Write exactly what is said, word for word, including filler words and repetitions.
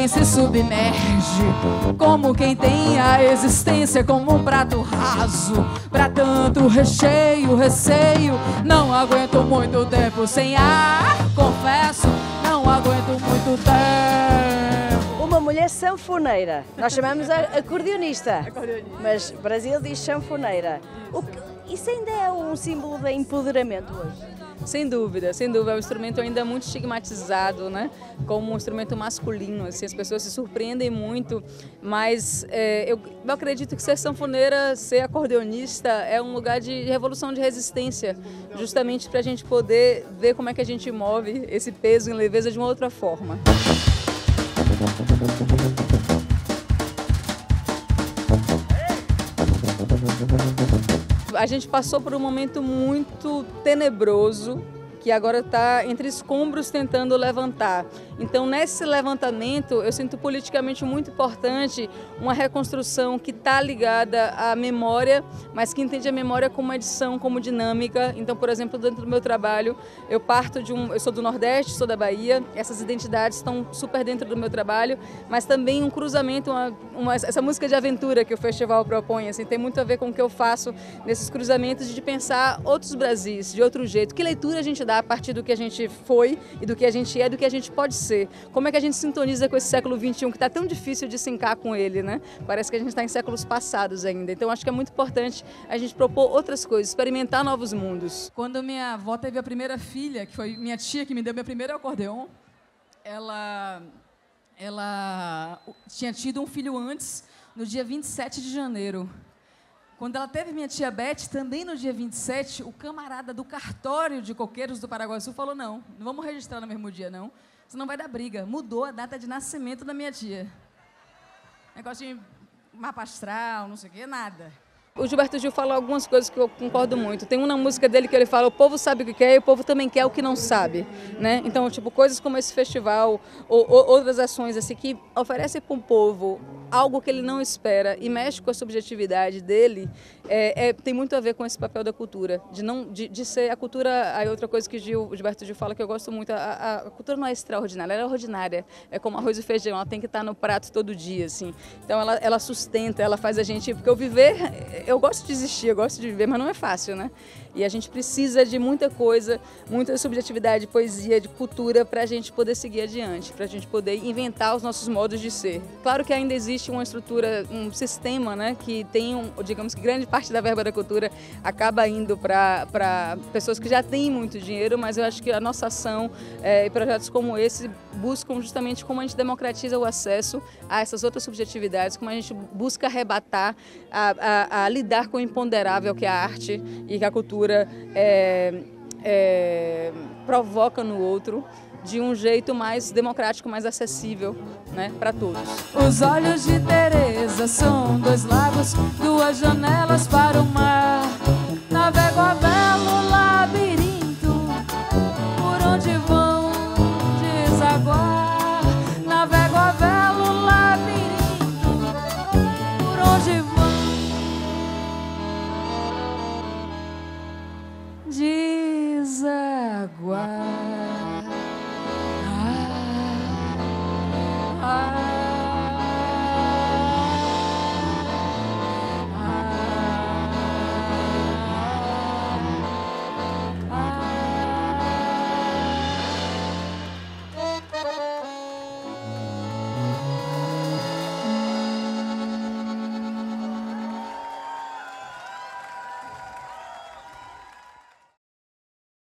ninguém se submerge, como quem tem a existência como um prato raso. Pra tanto recheio, receio, não aguento muito tempo sem ar. Confesso, não aguento muito tempo. Uma mulher sanfoneira, nós chamamos a acordeonista, mas Brasil diz sanfoneira. O que, isso ainda é um símbolo de empoderamento hoje? Sem dúvida, sem dúvida, é um instrumento ainda muito estigmatizado, né? Como um instrumento masculino, assim, as pessoas se surpreendem muito, mas é, eu, eu acredito que ser sanfoneira, ser acordeonista é um lugar de revolução de resistência, justamente para a gente poder ver como é que a gente move esse peso em leveza de uma outra forma. A gente passou por um momento muito tenebroso, que agora está entre escombros tentando levantar. Então, nesse levantamento, eu sinto politicamente muito importante uma reconstrução que está ligada à memória, mas que entende a memória como edição, como dinâmica. Então, por exemplo, dentro do meu trabalho, eu parto de um... Eu sou do Nordeste, sou da Bahia, essas identidades estão super dentro do meu trabalho, mas também um cruzamento, uma, uma, essa música de aventura que o festival propõe, assim, tem muito a ver com o que eu faço nesses cruzamentos de pensar outros Brasis, de outro jeito. Que leitura a gente dá a partir do que a gente foi e do que a gente é, do que a gente pode ser. Como é que a gente sintoniza com esse século vinte e um que está tão difícil de sincar com ele, né? Parece que a gente está em séculos passados ainda. Então acho que é muito importante a gente propor outras coisas, experimentar novos mundos. Quando minha avó teve a primeira filha, que foi minha tia que me deu meu primeiro acordeon, ela, ela tinha tido um filho antes, no dia vinte e sete de janeiro. Quando ela teve minha tia Beth, também no dia vinte e sete, o camarada do cartório de coqueiros do Paraguaçu falou: não, não vamos registrar no mesmo dia, não, senão vai dar briga. Mudou a data de nascimento da minha tia. Negócio de mapa astral, não sei o que, nada. O Gilberto Gil fala algumas coisas que eu concordo muito. Tem uma música dele que ele fala: o povo sabe o que quer e o povo também quer o que não sabe, né? Então, tipo, coisas como esse festival ou, ou outras ações assim que oferecem para o povo algo que ele não espera e mexe com a subjetividade dele, é, é, tem muito a ver com esse papel da cultura, de não de, de ser a cultura. Aí outra coisa que Gil, o Gilberto Gil fala que eu gosto muito: a, a, a cultura não é extraordinária, ela é ordinária. É como arroz e feijão, ela tem que estar no prato todo dia, assim. Então ela, ela sustenta, ela faz a gente, porque o viver, eu gosto de existir, eu gosto de viver, mas não é fácil, né? E a gente precisa de muita coisa, muita subjetividade, poesia, de cultura, para a gente poder seguir adiante, para a gente poder inventar os nossos modos de ser. Claro que ainda existe uma estrutura, um sistema, né, que tem, um, digamos que grande parte da verba da cultura acaba indo para pessoas que já têm muito dinheiro, mas eu acho que a nossa ação é, e projetos como esse buscam justamente como a gente democratiza o acesso a essas outras subjetividades, como a gente busca arrebatar, a, a, a lidar com o imponderável que é a arte e que a cultura É, é, provoca no outro de um jeito mais democrático, mais acessível, né, para todos. Os olhos de Teresa são dois lagos, duas janelas para o mar.